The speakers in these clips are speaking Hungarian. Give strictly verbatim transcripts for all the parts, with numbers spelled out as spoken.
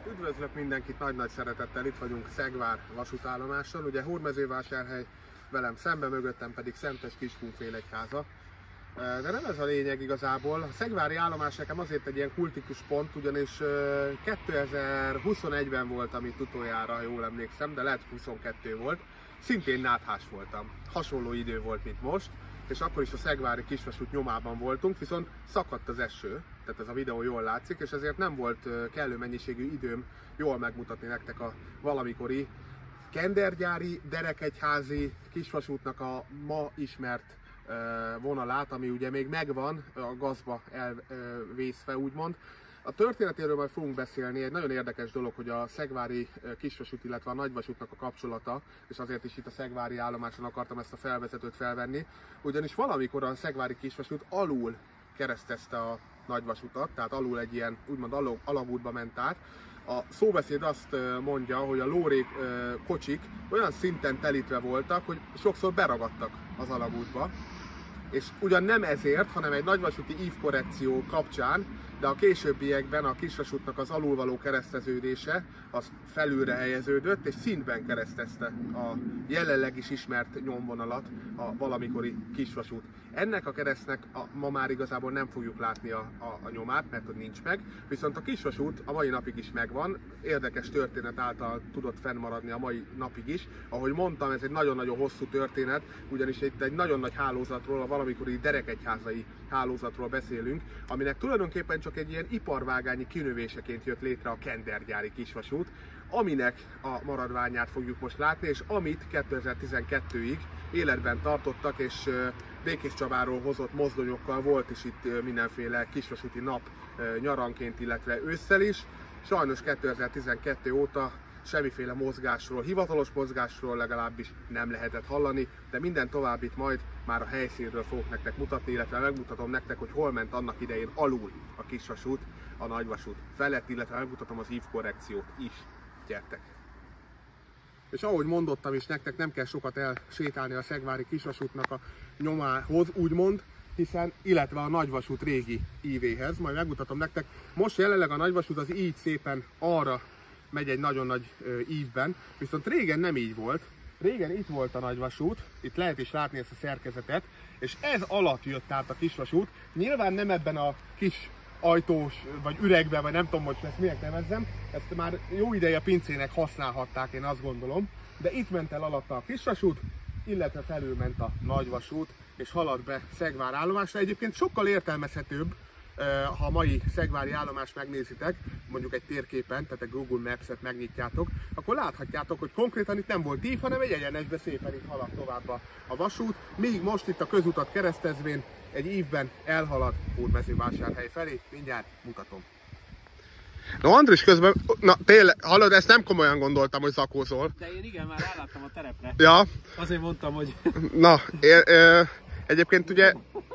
Üdvözlök mindenkit nagy-nagy szeretettel, itt vagyunk Szegvár vasútállomáson. Ugye Hódmezővásárhely velem szembe, mögöttem pedig Szentes-Kiskunfélegyháza. De nem ez a lényeg igazából. A szegvári állomás nekem azért egy ilyen kultikus pont, ugyanis kétezer-huszonegyben volt, amit utoljára, jól emlékszem, de lehet huszonkettő volt. Szintén náthás voltam. Hasonló idő volt, mint most, és akkor is a szegvári kisvasút nyomában voltunk, viszont szakadt az eső, tehát ez a videó jól látszik, és ezért nem volt kellő mennyiségű időm jól megmutatni nektek a valamikori kendergyári, derekegyházi kisvasútnak a ma ismert vonalát, ami ugye még megvan, a gazba elvészve úgymond. A történetéről majd fogunk beszélni, egy nagyon érdekes dolog, hogy a szegvári kisvasút, illetve a nagyvasútnak a kapcsolata, és azért is itt a szegvári állomáson akartam ezt a felvezetőt felvenni, ugyanis valamikor a szegvári kisvasút alul keresztezte a nagyvasutat, tehát alul egy ilyen úgymond alagútba ment át. A szóbeszéd azt mondja, hogy a lórék kocsik olyan szinten telítve voltak, hogy sokszor beragadtak az alagútba, és ugyan nem ezért, hanem egy nagyvasúti ívkorrekció kapcsán, de a későbbiekben a kisvasútnak az alulvaló kereszteződése az felülre helyeződött, és szintben keresztezte a jelenleg is ismert nyomvonalat a valamikori kisvasút. Ennek a keresztnek a, ma már igazából nem fogjuk látni a, a, a nyomát, mert ott nincs meg, viszont a kisvasút a mai napig is megvan, érdekes történet által tudott fennmaradni a mai napig is. Ahogy mondtam, ez egy nagyon-nagyon hosszú történet, ugyanis itt egy nagyon nagy hálózatról, a valamikori derekegyházai hálózatról beszélünk, aminek tulajdonképpen csak egy ilyen iparvágányi kinövéseként jött létre a kendergyári kisvasút, aminek a maradványát fogjuk most látni, és amit kétezer-tizenkettőig életben tartottak, és Békéscsabáról hozott mozdonyokkal volt is itt mindenféle kisvasúti nap nyaranként, illetve ősszel is. Sajnos kétezer-tizenkettő óta semmiféle mozgásról, hivatalos mozgásról legalábbis nem lehetett hallani, de minden továbbit majd már a helyszínről fogok nektek mutatni, illetve megmutatom nektek, hogy hol ment annak idején alul a kisvasút a nagyvasút felett, illetve megmutatom az ívkorrekciót is. Gyertek! És ahogy mondottam is, nektek nem kell sokat elsétálni a szegvári kisvasútnak a nyomához, úgymond, hiszen, illetve a nagyvasút régi ívéhez, majd megmutatom nektek. Most jelenleg a nagyvasút az így szépen arra megy egy nagyon nagy ö, ívben, viszont régen nem így volt. Régen itt volt a nagyvasút, itt lehet is látni ezt a szerkezetet, és ez alatt jött át a kisvasút. Nyilván nem ebben a kis ajtós, vagy üregben, vagy nem tudom, hogy ezt minek nevezzem, ezt már jó ideje pincének használhatták, én azt gondolom, de itt ment el alatta a kisvasút, illetve felül ment a nagyvasút, és halad be Szegvár állomásra. Egyébként sokkal értelmezhetőbb, ha a mai szegvári állomást megnézitek, mondjuk egy térképen, tehát egy Google Maps-et megnyitjátok, akkor láthatjátok, hogy konkrétan itt nem volt ív, hanem egy egyenesbe szépen itt halad tovább a, a vasút, míg most itt a közutat keresztezvén egy ívben elhalad Hódmezővásárhely felé, mindjárt mutatom. No, Andris közben, na tényleg, hallod, ezt nem komolyan gondoltam, hogy zakózol. De én igen, már ráláttam a terepre. Ja. Azért mondtam, hogy... Na, é, é, egyébként ugye...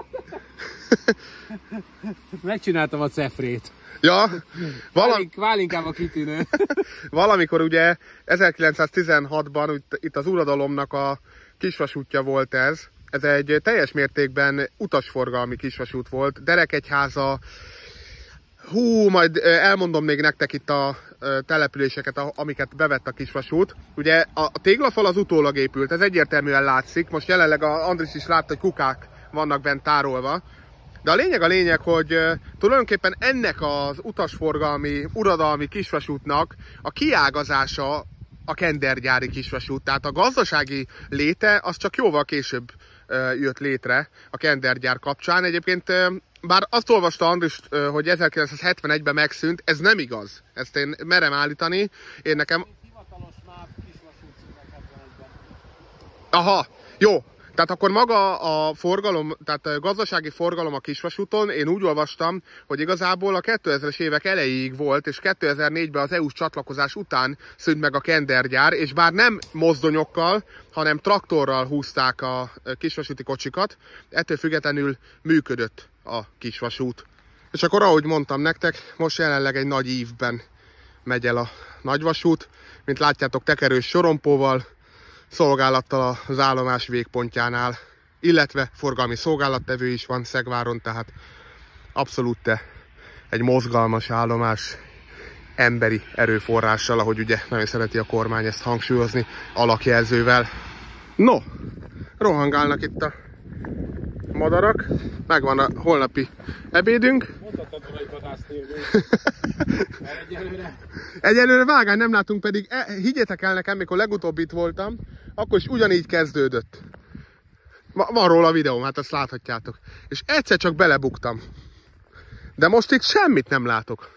Megcsináltam a cefrét. Ja, valam... Válinkább a kitűnő. Valamikor ugye ezerkilencszáztizenhatban itt az uradalomnak a kisvasútja volt ez. Ez egy teljes mértékben utasforgalmi kisvasút volt, derekegyháza. Hú, majd elmondom még nektek itt a településeket, amiket bevett a kisvasút. Ugye a téglafal az utólag épült, ez egyértelműen látszik. Most jelenleg a Andris is látta, hogy kukák vannak bent tárolva. De a lényeg a lényeg, hogy tulajdonképpen ennek az utasforgalmi, uradalmi kisvasútnak a kiágazása a kendergyári kisvasút. Tehát a gazdasági léte az csak jóval később jött létre a kendergyár kapcsán. Egyébként bár azt olvasta Andris, hogy ezerkilencszázhetvenegyben megszűnt, ez nem igaz. Ezt én merem állítani. Én nekem... Hivatalos már kisvasút szűnt hetvenegyben. Aha, jó. Tehát akkor maga a forgalom, tehát a gazdasági forgalom a kisvasúton, én úgy olvastam, hogy igazából a kétezres évek elejéig volt, és kétezer-négyben az é u-s csatlakozás után szűnt meg a kendergyár, és bár nem mozdonyokkal, hanem traktorral húzták a kisvasúti kocsikat, ettől függetlenül működött a kisvasút. És akkor ahogy mondtam nektek, most jelenleg egy nagy ívben megy el a nagyvasút, mint látjátok, tekerős sorompóval, szolgálattal az állomás végpontjánál, illetve forgalmi szolgálattevő is van Szegváron, tehát abszolút egy mozgalmas állomás. emberi erőforrással, ahogy ugye nagyon szereti a kormány ezt hangsúlyozni, alakjelzővel. No, rohangálnak itt a madarak, megvan a holnapi ebédünk. Mondhatod, hogy vadászni. Egyelőre. Egyelőre vágány nem látunk, pedig e, higgyétek el nekem, mikor legutóbb itt voltam, akkor is ugyanígy kezdődött. Van róla a videóm, hát azt láthatjátok. És egyszer csak belebuktam. De most itt semmit nem látok.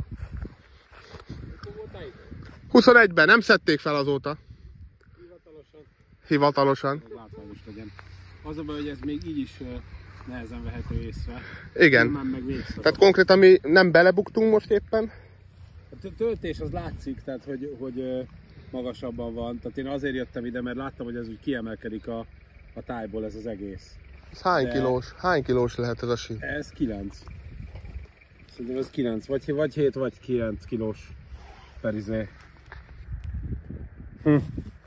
huszonegyben nem szedték fel azóta. Hivatalosan. Hivatalosan. Látványos legyen. Az a baj, hogy ez még így is nehezen vehető észre. Igen. Meg tehát konkrétan mi nem belebuktunk most éppen. A töltés az látszik, tehát hogy, hogy magasabban van. Tehát én azért jöttem ide, mert láttam, hogy ez úgy kiemelkedik a, a tájból ez az egész. Ez hány De kilós? Hány kilós lehet ez a sí? Ez kilenc. Szerintem ez kilenc, vagy, vagy hét, vagy kilenc kilós perizé. Hm.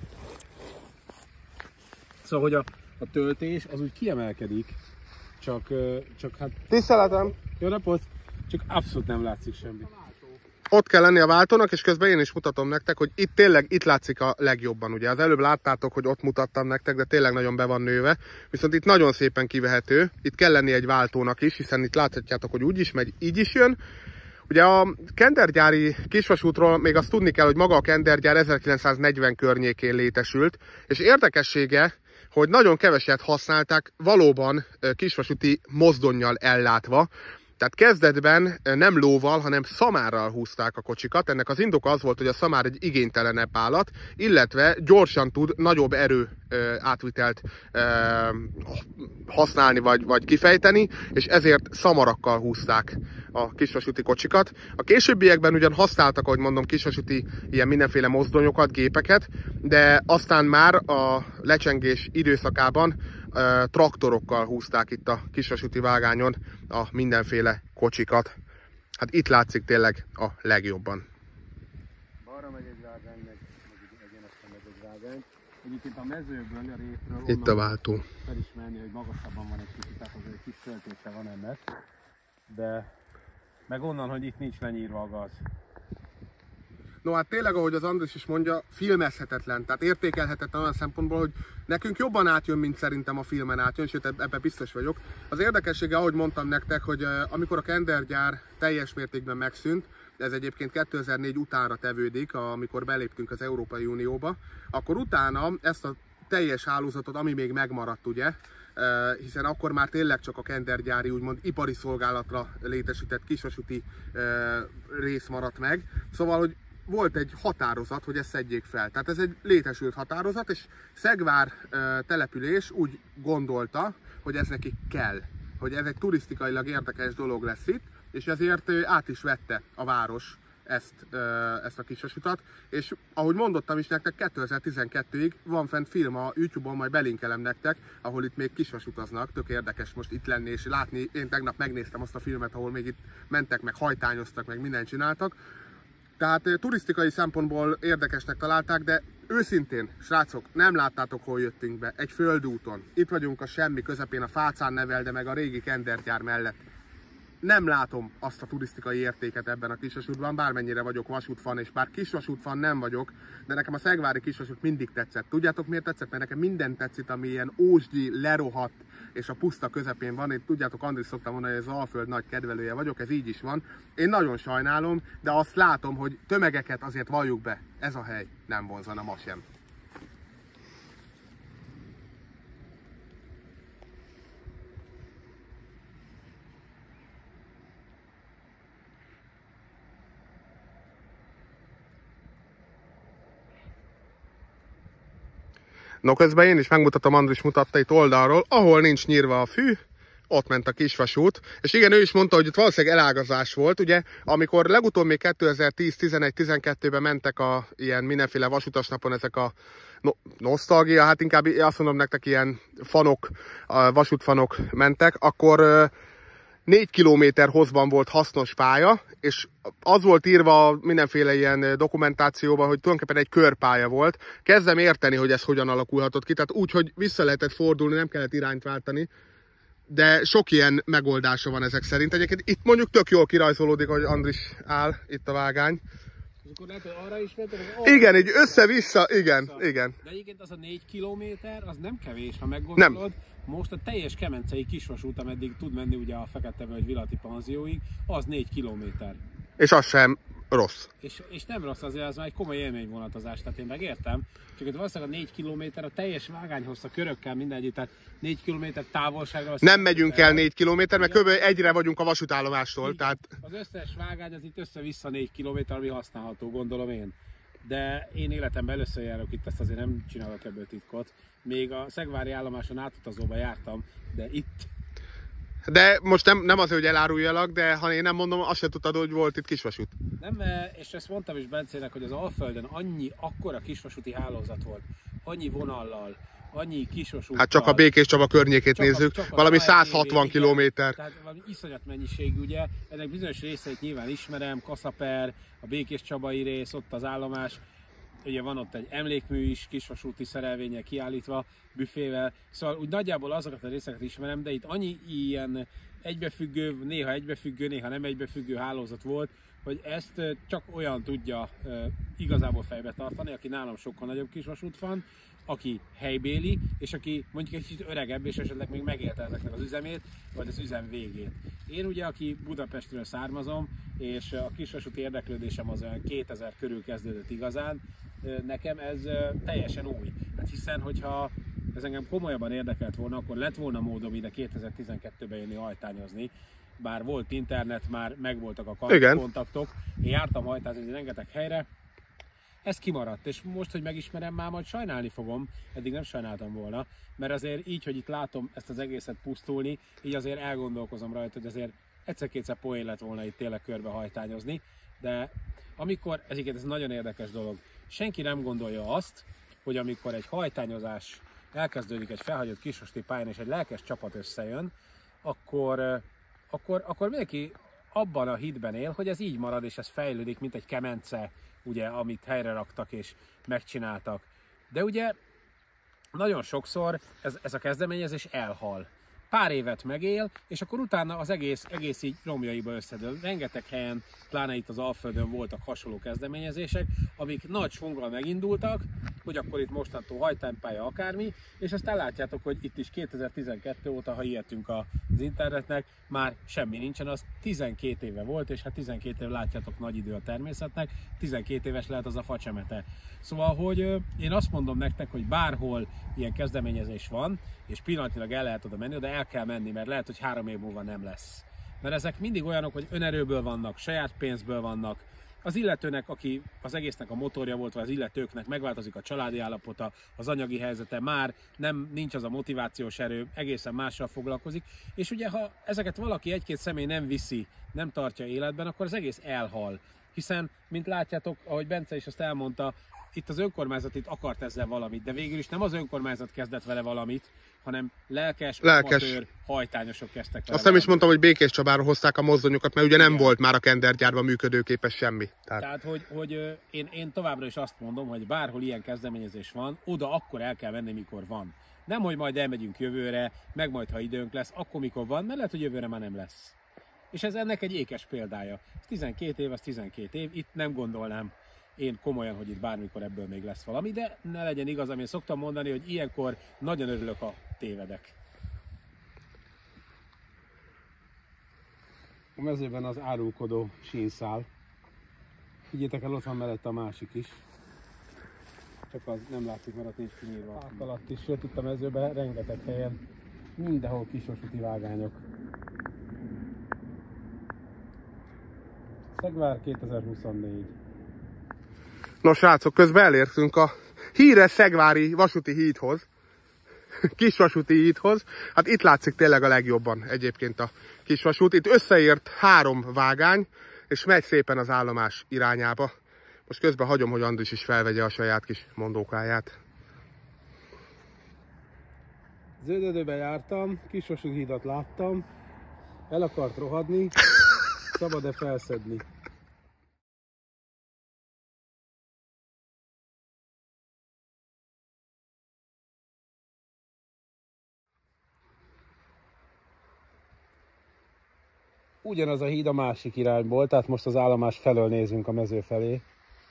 Szóval, hogy a, a töltés az úgy kiemelkedik, csak, csak hát... Tiszteletem! Jó napot! Csak abszolút nem látszik semmi. Ott kell lenni a váltónak, és közben én is mutatom nektek, hogy itt tényleg itt látszik a legjobban. Ugye az előbb láttátok, hogy ott mutattam nektek, de tényleg nagyon be van nőve. Viszont itt nagyon szépen kivehető. Itt kell lenni egy váltónak is, hiszen itt láthatjátok, hogy úgy is megy, így is jön. Ugye a kendergyári kisvasútról még azt tudni kell, hogy maga a kendergyár ezerkilencszáznegyven környékén létesült, és érdekessége, hogy nagyon keveset használták valóban kisvasúti mozdonnyal ellátva. Tehát kezdetben nem lóval, hanem szamárral húzták a kocsikat. Ennek az indoka az volt, hogy a szamár egy igénytelenebb állat, illetve gyorsan tud nagyobb erő átvitelt használni vagy, vagy kifejteni, és ezért szamarakkal húzták a kisvasúti kocsikat. A későbbiekben ugyan használtak, ahogy mondom, kisvasúti ilyen mindenféle mozdonyokat, gépeket, de aztán már a lecsengés időszakában traktorokkal húzták itt a kisvasúti vágányon a mindenféle kocsikat. Hát itt látszik tényleg a legjobban. Balra megy egy vágány, meg, meg egyenesen megy egy vágány. Egyébként a mezőből, a rétről itt a váltó. Felismerni, hogy magasabban van egy kicsit, tehát azért egy kis töltése van ennek. De meg onnan, hogy itt nincs lenyírva a gaz. No hát tényleg, ahogy az Andris is mondja, filmezhetetlen, tehát értékelhetetlen olyan szempontból, hogy nekünk jobban átjön, mint szerintem a filmen átjön, sőt ebben biztos vagyok. Az érdekessége, ahogy mondtam nektek, hogy amikor a kendergyár teljes mértékben megszűnt, ez egyébként kétezer-négy utánra tevődik, amikor beléptünk az Európai Unióba, akkor utána ezt a teljes hálózatot, ami még megmaradt, ugye, hiszen akkor már tényleg csak a kendergyári, úgymond ipari szolgálatra létesített kisvasúti rész maradt meg. Szóval, hogy volt egy határozat, hogy ezt szedjék fel. Tehát ez egy létesült határozat, és Szegvár település úgy gondolta, hogy ez neki kell, hogy ez egy turisztikailag érdekes dolog lesz itt, és ezért át is vette a város ezt, ezt a kisvasutat, és ahogy mondottam is nektek, kétezer-tizenkettőig van fent film a YouTube-on, majd belinkelem nektek, ahol itt még kisvasutaznak, tök érdekes most itt lenni és látni. Én tegnap megnéztem azt a filmet, ahol még itt mentek, meg hajtányoztak, meg mindent csináltak. Tehát turisztikai szempontból érdekesnek találták, de őszintén, srácok, nem láttátok, hol jöttünk be. Egy földúton. Itt vagyunk a semmi közepén, a Fácán Nevelde, meg a régi kendergyár mellett. Nem látom azt a turisztikai értéket ebben a kisvasútban, bármennyire vagyok vasútfan, és bár kisvasútfan nem vagyok, de nekem a szegvári kisvasút mindig tetszett. Tudjátok miért tetszett? Mert nekem minden tetszik, ami ilyen ósdi, lerohadt, és a puszta közepén van. Én tudjátok, Andris szoktam mondani, hogy az Alföld nagy kedvelője vagyok, ez így is van. Én nagyon sajnálom, de azt látom, hogy tömegeket azért valljuk be, ez a hely nem vonzana ma sem. No, közben én is megmutatom, Andris mutatta itt oldalról, ahol nincs nyírva a fű, ott ment a kisvasút. És igen, ő is mondta, hogy itt valószínűleg elágazás volt, ugye, amikor legutóbb még kétezer-tíz, tizenegy, tizenkettőben mentek a ilyen mindenféle vasutasnapon ezek a no, nosztalgia, hát inkább azt mondom nektek, ilyen fanok, vasútfanok mentek, akkor négy kilométer hosszban volt hasznos pálya, és az volt írva mindenféle ilyen dokumentációban, hogy tulajdonképpen egy körpálya volt. Kezdem érteni, hogy ez hogyan alakulhatott ki, tehát úgy, hogy vissza lehetett fordulni, nem kellett irányt váltani, de sok ilyen megoldása van ezek szerint. Egyébként itt mondjuk tök jól kirajzolódik, hogy Andris áll, itt a vágány. És akkor lehet, hogy arra is mentek, igen, így össze-vissza, igen, vissza. igen. De egyébként az a négy kilométer, az nem kevés, ha meggondolod. Nem. Most a teljes kemencei kisvasút, ameddig tud menni ugye a Fekete-völgy Vilati panzióig, az négy kilométer. És az sem rossz. És, és nem rossz, azért az már egy komoly élményvonatozás, tehát én megértem. Csak itt valószínűleg a négy kilométer, a teljes vágányhoz, a körökkel mindegy, tehát négy kilométer távolságra... Nem megyünk el négy kilométer, mert kb. egyre vagyunk a vasútállomástól, tehát... Az összes vágány az itt össze-vissza négy kilométer, ami használható, gondolom én. De én életemben először járok itt, ezt azért nem csinálok ebből titkot. Még a Szegvári állomáson átutazóba jártam, de itt... De most nem, nem azért, hogy eláruljalak, de ha én nem mondom, azt se tudtad, hogy volt itt kisvasút. Nem, és ezt mondtam is Bencének, hogy az Alföldön annyi, akkora kisvasúti hálózat volt, annyi vonallal, annyi kisvasúttal. Hát csak a Békés Csaba környékét csak nézzük, a, csak valami száz hatvan kilométer. Tehát valami iszonyat mennyiség, ugye. Ennek bizonyos részeit nyilván ismerem, Kaszaper, a Békés Csabai rész, ott az állomás. Ugye van ott egy emlékmű is, kisvasúti szerelvények kiállítva, büfével. Szóval úgy nagyjából azokat a részeket ismerem, de itt annyi ilyen egybefüggő, néha egybefüggő, néha nem egybefüggő hálózat volt, hogy ezt csak olyan tudja e, igazából fejbe tartani, aki nálam sokkal nagyobb kisvasút van, aki helybéli, és aki mondjuk egy kicsit öregebb, és esetleg még megélte ezeknek az üzemét, vagy az üzem végét. Én ugye, aki Budapestről származom, és a kisvasúti érdeklődésem az olyan kétezer körül kezdődött igazán, nekem ez teljesen új. Hát hiszen, hogyha ez engem komolyabban érdekelt volna, akkor lett volna módom ide kétezer-tizenkettőben jönni hajtányozni. Bár volt internet, már megvoltak a kontaktok. Én jártam hajtázni rengeteg helyre. Ez kimaradt, és most, hogy megismerem, már majd sajnálni fogom, eddig nem sajnáltam volna, mert azért így, hogy itt látom ezt az egészet pusztulni, így azért elgondolkozom rajta, hogy azért egyszer-kétszer poén lett volna itt tényleg körbe hajtányozni, de amikor, ezeket ez nagyon érdekes dolog, senki nem gondolja azt, hogy amikor egy hajtányozás elkezdődik egy felhagyott kisvasúti pályán, és egy lelkes csapat összejön, akkor, akkor, akkor mindenki abban a hitben él, hogy ez így marad, és ez fejlődik, mint egy kemence, ugye, amit helyre raktak és megcsináltak. De ugye nagyon sokszor ez, ez a kezdeményezés elhal. Pár évet megél, és akkor utána az egész, egész így romjaiba összedől. Rengeteg helyen, pláne itt az Alföldön voltak hasonló kezdeményezések, amik nagy svunggal megindultak, hogy akkor itt mostantól hajtánypálya akármi, és aztán látjátok, hogy itt is kétezer-tizenkettő óta, ha ilyetünk az internetnek, már semmi nincsen, az tizenkét éve volt, és hát tizenkét év látjátok, nagy idő a természetnek, tizenkét éves lehet az a facsemete. Szóval, hogy én azt mondom nektek, hogy bárhol ilyen kezdeményezés van, és pillanatnyilag el lehet oda menni, de el kell menni, mert lehet, hogy három év múlva nem lesz. Mert ezek mindig olyanok, hogy önerőből vannak, saját pénzből vannak, az illetőnek, aki az egésznek a motorja volt, vagy az illetőknek megváltozik a családi állapota, az anyagi helyzete, már nem nincs az a motivációs erő, egészen mással foglalkozik, és ugye ha ezeket valaki egy-két személy nem viszi, nem tartja életben, akkor az egész elhal. Hiszen, mint látjátok, ahogy Bence is azt elmondta, itt az önkormányzat itt akart ezzel valamit, de végül is nem az önkormányzat kezdett vele valamit, hanem lelkes, lelkes. amatőr hajtányosok kezdtek vele. Azt nem is mondtam, hogy Békés Csabáról hozták a mozdonyokat, mert ugye nem Igen. volt már a kendergyárban működőképes semmi. Tehát, Tehát hogy, hogy én, én továbbra is azt mondom, hogy bárhol ilyen kezdeményezés van, oda akkor el kell menni, mikor van. Nem, hogy majd elmegyünk jövőre, meg majd ha időnk lesz, akkor mikor van, mert lehet, hogy jövőre már nem lesz. És ez ennek egy ékes példája. Ez tizenkét év, az tizenkét év, itt nem gondolnám én komolyan, hogy itt bármikor ebből még lesz valami, de ne legyen igaz, én szoktam mondani, hogy ilyenkor nagyon örülök, ha tévedek. A mezőben az árulkodó sínszál. Higgyétek el, ott van mellett a másik is. Csak az nem látszik, mert ott nincs kinyírva. Át alatt is, sőt itt a mezőben rengeteg helyen, mindenhol kisvasúti vágányok. Szegvár kétezer-huszonnégy. Nos srácok, közben elértünk a híres szegvári vasúti hídhoz, kisvasúti hídhoz. Hát itt látszik tényleg a legjobban egyébként a kisvasút. Itt összeért három vágány, és megy szépen az állomás irányába. Most közben hagyom, hogy Andris is felvegye a saját kis mondókáját. Zöldödőben jártam, kisvasúti hídat láttam, el akart rohadni, szabad-e felszedni? Ugyanaz a híd a másik irányból, tehát most az állomás felől nézünk a mező felé.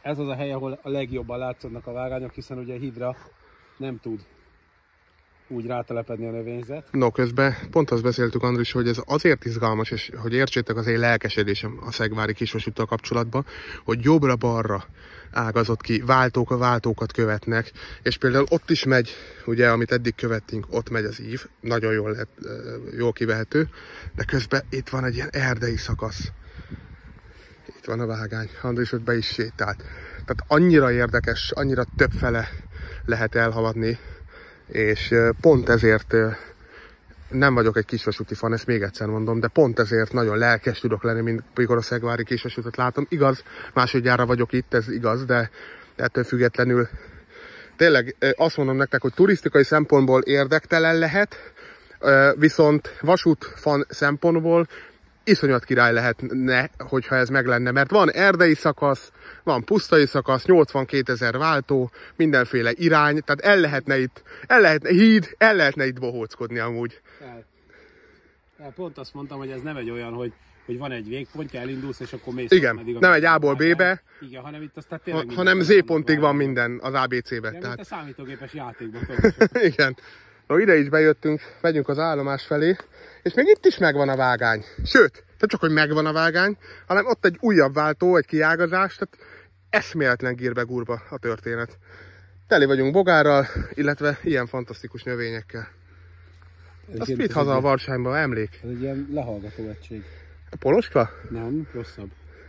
ez az a hely, ahol a legjobban látszódnak a vágányok, hiszen ugye a hídra nem tud úgy rátelepedni a növényzet. No, közben pont azt beszéltük, Andris, hogy ez azért izgalmas, és hogy értsétek az én lelkesedésem a szegvári kisvasúttal kapcsolatban, hogy jobbra-balra ágazott ki, váltók a váltókat követnek, és például ott is megy, ugye, amit eddig követtünk, ott megy az ív, nagyon jól, lehet, jól kivehető, de közben itt van egy ilyen erdei szakasz. Itt van a vágány, Andris ott be is sétált. Tehát annyira érdekes, annyira többfele lehet elhaladni, és pont ezért nem vagyok egy kisvasúti fan, ezt még egyszer mondom, de pont ezért nagyon lelkes tudok lenni, mint mikor a szegvári kisvasútot látom. Igaz, másodjára vagyok itt, ez igaz, de ettől függetlenül tényleg azt mondom nektek, hogy turisztikai szempontból érdektelen lehet, viszont vasútfan szempontból iszonyat király lehetne, hogyha ez meg lenne, mert van erdei szakasz, van pusztai szakasz, nyolcvankétezer váltó, mindenféle irány, tehát el lehetne itt, el lehetne híd, el lehetne itt bohóckodni amúgy. El. El, pont azt mondtam, hogy ez nem egy olyan, hogy, hogy van egy végpontja, elindulsz, és akkor mész. Igen, meddig, nem egy A-ból B-be, igen, hanem itt aztán tényleg ha, hanem Z pontig van minden az á bé cé-be. Igen, tehát... mint a számítógépes játékban. Igen. No, ide is bejöttünk, megyünk az állomás felé, és még itt is megvan a vágány. Sőt, nem csak, hogy megvan a vágány, hanem ott egy újabb váltó, egy kiágazás, tehát eszméletlen gírbe-gurba a történet. Teli vagyunk bogárral, illetve ilyen fantasztikus növényekkel. Azt vitt haza a Varsányba, emlék. Ez egy ilyen lehallgató egység. A Poloska? Nem, rosszabb.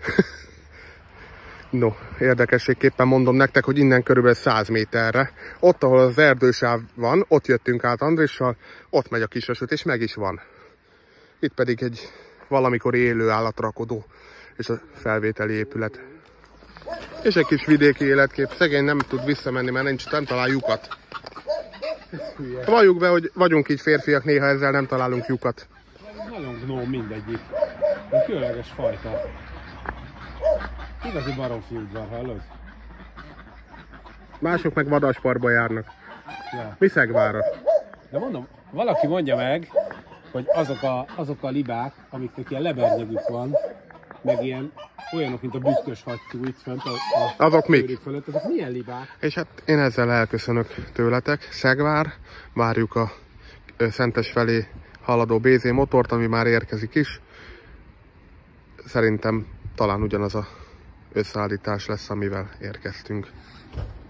No, érdekességképpen mondom nektek, hogy innen körülbelül száz méterre, ott, ahol az erdősáv van, ott jöttünk át Andrissal, ott megy a kisvasút, és meg is van. Itt pedig egy valamikor élő állatrakodó, és a felvételi épület. És egy kis vidéki életkép. Szegény nem tud visszamenni, mert nincs, nem talál lyukat. Valljuk be, hogy vagyunk így férfiak, néha ezzel nem találunk lyukat. Nagyon gnóm mindegyik. Egy különleges fajta. Igazi baromfi udvar, hallod? Mások meg vadasparkba járnak. Ja. Mi Szegvárra? De mondom, valaki mondja meg, hogy azok a, azok a libák, amiknek ilyen lebernyegük van, meg ilyen olyanok, mint a büszkös hattyú itt fönt a, a azok mik? Fölött, azok milyen libák? És hát én ezzel elköszönök tőletek. Szegvár, várjuk a Szentes felé haladó bé zé motort, ami már érkezik is. Szerintem talán ugyanaz a összeállítás lesz, amivel érkeztünk.